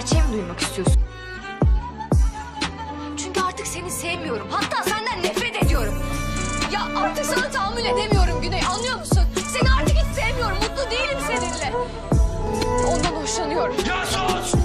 Gerçeği mi duymak istiyorsun? Çünkü artık seni sevmiyorum. Hatta senden nefret ediyorum. Ya artık sana tahammül edemiyorum Güney, anlıyor musun? Seni artık hiç sevmiyorum. Mutlu değilim seninle. Ondan hoşlanıyorum. Ya sus!